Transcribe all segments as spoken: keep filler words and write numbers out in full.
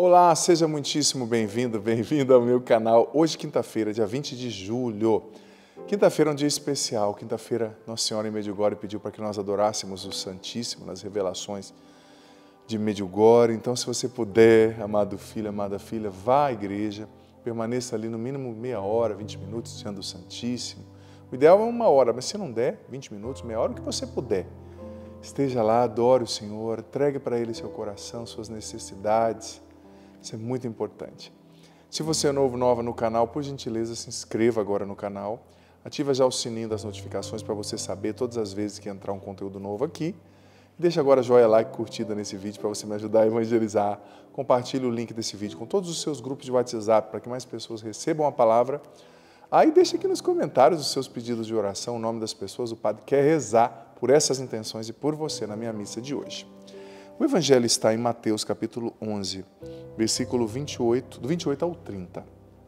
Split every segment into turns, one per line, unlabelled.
Olá, seja muitíssimo bem-vindo, bem-vindo ao meu canal. Hoje, quinta-feira, dia vinte de julho. Quinta-feira é um dia especial. Quinta-feira, Nossa Senhora em Medjugorje pediu para que nós adorássemos o Santíssimo nas revelações de Medjugorje. Então, se você puder, amado filho, amada filha, vá à igreja, permaneça ali no mínimo meia hora, vinte minutos diante do Santíssimo. O ideal é uma hora, mas se não der, vinte minutos, meia hora, o que você puder. Esteja lá, adore o Senhor, entregue para Ele seu coração, suas necessidades. Isso é muito importante. Se você é novo, nova no canal, por gentileza, se inscreva agora no canal. Ativa já o sininho das notificações para você saber todas as vezes que entrar um conteúdo novo aqui. Deixa agora joia, like, curtida nesse vídeo para você me ajudar a evangelizar. Compartilhe o link desse vídeo com todos os seus grupos de WhatsApp para que mais pessoas recebam a palavra. Aí deixa aqui nos comentários os seus pedidos de oração, o nome das pessoas. O padre quer rezar por essas intenções e por você na minha missa de hoje. O Evangelho está em Mateus capítulo onze, versículo vinte e oito, do vinte e oito ao trinta.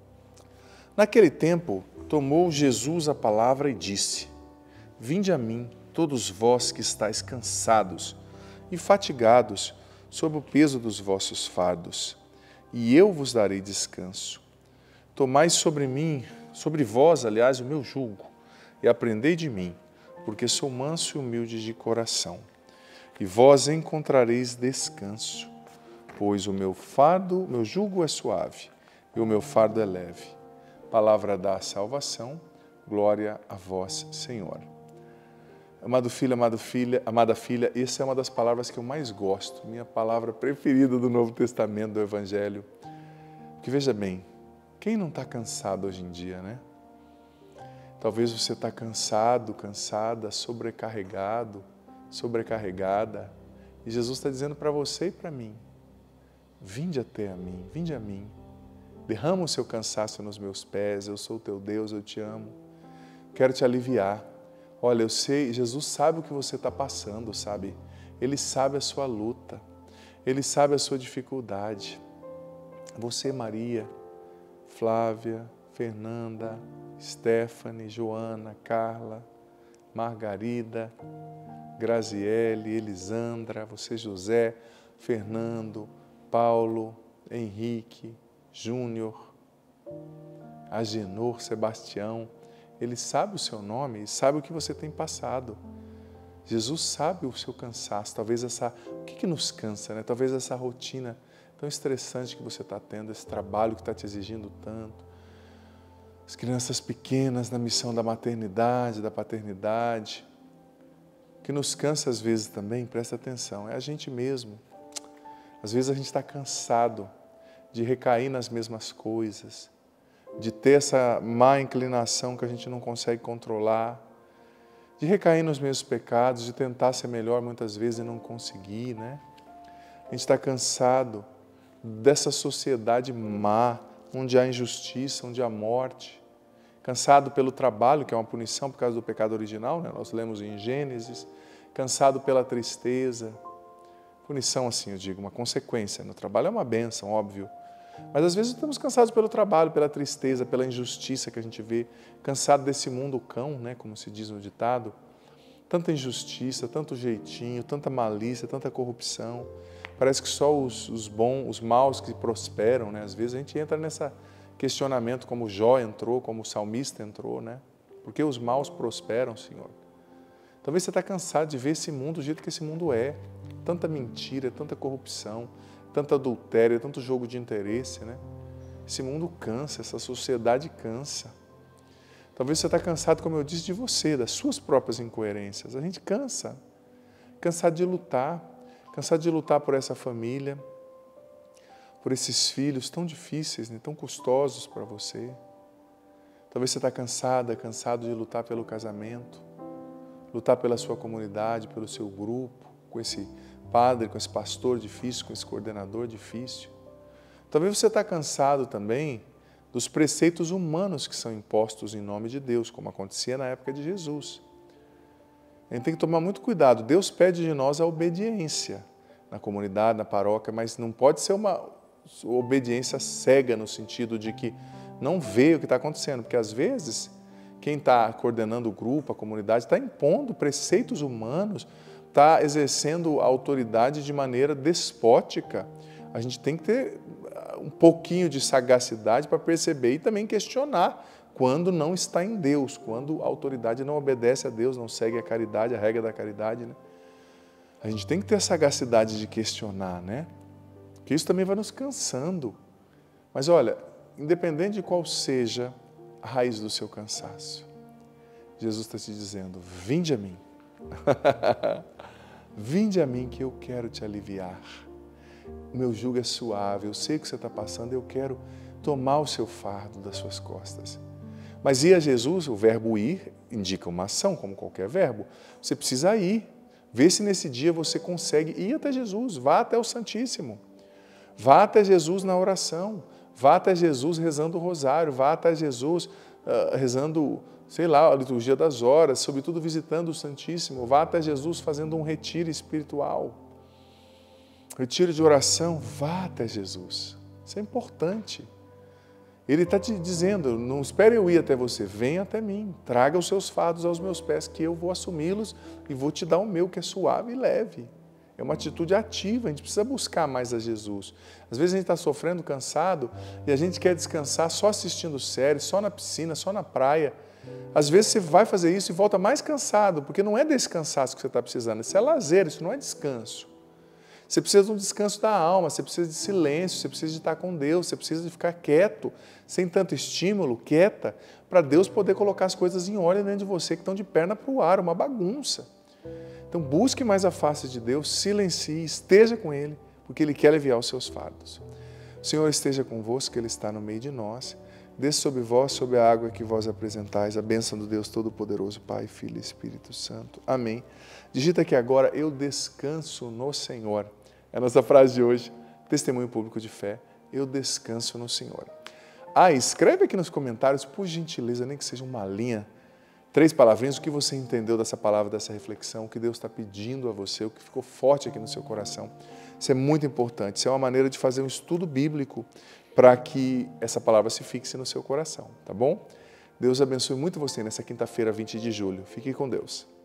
Naquele tempo, tomou Jesus a palavra e disse: Vinde a mim, todos vós que estáis cansados e fatigados sob o peso dos vossos fardos, e eu vos darei descanso. Tomai sobre mim, sobre vós, aliás, o meu jugo, e aprendei de mim, porque sou manso e humilde de coração. E vós encontrareis descanso, pois o meu fardo, meu jugo é suave e o meu fardo é leve. Palavra da salvação, glória a vós, Senhor. Amado filho, amado filha, amada filha, essa é uma das palavras que eu mais gosto, minha palavra preferida do Novo Testamento, do Evangelho. Porque veja bem, quem não está cansado hoje em dia, né? Talvez você está cansado, cansada, sobrecarregado, sobrecarregada, e Jesus está dizendo para você e para mim: vinde até a mim, vinde a mim, derrama o seu cansaço nos meus pés, eu sou o teu Deus, eu te amo, quero te aliviar. Olha, eu sei, Jesus sabe o que você está passando, sabe? Ele sabe a sua luta, Ele sabe a sua dificuldade. Você, Maria, Flávia, Fernanda, Stephanie, Joana, Carla, Margarida, Graziele, Elisandra, você, José, Fernando, Paulo, Henrique, Júnior, Agenor, Sebastião. Ele sabe o seu nome e sabe o que você tem passado. Jesus sabe o seu cansaço, talvez essa... O que, que nos cansa, né? Talvez essa rotina tão estressante que você está tendo, esse trabalho que está te exigindo tanto. As crianças pequenas na missão da maternidade, da paternidade. O que nos cansa às vezes também, presta atenção, é a gente mesmo. Às vezes a gente está cansado de recair nas mesmas coisas, de ter essa má inclinação que a gente não consegue controlar, de recair nos mesmos pecados, de tentar ser melhor muitas vezes e não conseguir, né? A gente está cansado dessa sociedade má, onde há injustiça, onde há morte. Cansado pelo trabalho, que é uma punição por causa do pecado original, né? Nós lemos em Gênesis. Cansado pela tristeza. Punição, assim, eu digo, uma consequência. No trabalho é uma bênção, óbvio. Mas às vezes estamos cansados pelo trabalho, pela tristeza, pela injustiça que a gente vê. Cansado desse mundo cão, né? Como se diz no ditado. Tanta injustiça, tanto jeitinho, tanta malícia, tanta corrupção. Parece que só os, os bons, os maus que prosperam, né? Às vezes a gente entra nesse questionamento, como Jó entrou, como o salmista entrou, né? Por que os maus prosperam, Senhor? Talvez você está cansado de ver esse mundo do jeito que esse mundo é. Tanta mentira, tanta corrupção, tanto adultério, tanto jogo de interesse, né? Esse mundo cansa, essa sociedade cansa. Talvez você está cansado, como eu disse, de você, das suas próprias incoerências. A gente cansa. Cansado de lutar. Cansado de lutar por essa família, por esses filhos tão difíceis, né, tão custosos para você. Talvez você está cansada, cansado de lutar pelo casamento, lutar pela sua comunidade, pelo seu grupo, com esse padre, com esse pastor difícil, com esse coordenador difícil. Talvez você está cansado também dos preceitos humanos que são impostos em nome de Deus, como acontecia na época de Jesus. A gente tem que tomar muito cuidado. Deus pede de nós a obediência na comunidade, na paróquia, mas não pode ser uma obediência cega no sentido de que não vê o que está acontecendo, porque às vezes quem está coordenando o grupo, a comunidade, está impondo preceitos humanos, está exercendo a autoridade de maneira despótica. a gente tem que ter um pouquinho de sagacidade para perceber e também questionar quando não está em Deus, quando a autoridade não obedece a Deus, não segue a caridade, a regra da caridade, né? A gente tem que ter a sagacidade de questionar, né? Porque isso também vai nos cansando. Mas olha, independente de qual seja a raiz do seu cansaço, Jesus está te dizendo, vinde a mim. Vinde a mim que eu quero te aliviar. O meu jugo é suave, eu sei o que você está passando, eu quero tomar o seu fardo das suas costas. Mas ir a Jesus, o verbo ir, indica uma ação, como qualquer verbo. Você precisa ir. Vê se nesse dia você consegue ir até Jesus, vá até o Santíssimo. Vá até Jesus na oração, vá até Jesus rezando o rosário, vá até Jesus uh, rezando, sei lá, a liturgia das horas, sobretudo visitando o Santíssimo, vá até Jesus fazendo um retiro espiritual. Retiro de oração, vá até Jesus. Isso é importante. Ele está te dizendo, não espere eu ir até você, venha até mim, traga os seus fardos aos meus pés, que eu vou assumi-los e vou te dar o meu, que é suave e leve. É uma atitude ativa, a gente precisa buscar mais a Jesus. Às vezes a gente está sofrendo, cansado, e a gente quer descansar só assistindo séries, só na piscina, só na praia. Às vezes você vai fazer isso e volta mais cansado, porque não é desse cansaço que você está precisando, isso é lazer, isso não é descanso. Você precisa de um descanso da alma, você precisa de silêncio, você precisa de estar com Deus, você precisa de ficar quieto, sem tanto estímulo, quieta, para Deus poder colocar as coisas em ordem dentro de você, que estão de perna para o ar, uma bagunça. Então busque mais a face de Deus, silencie, esteja com Ele, porque Ele quer aliviar os seus fardos. O Senhor esteja convosco, Ele está no meio de nós. Desça sobre vós, sobre a água que vós apresentais, a bênção do Deus Todo-Poderoso, Pai, Filho e Espírito Santo. Amém. Digita aqui agora, eu descanso no Senhor. É a nossa frase de hoje, testemunho público de fé, eu descanso no Senhor. Ah, escreve aqui nos comentários, por gentileza, nem que seja uma linha, três palavrinhas, o que você entendeu dessa palavra, dessa reflexão, o que Deus está pedindo a você, o que ficou forte aqui no seu coração. Isso é muito importante, isso é uma maneira de fazer um estudo bíblico para que essa palavra se fixe no seu coração, tá bom? Deus abençoe muito você nessa quinta-feira, vinte de julho. Fique com Deus.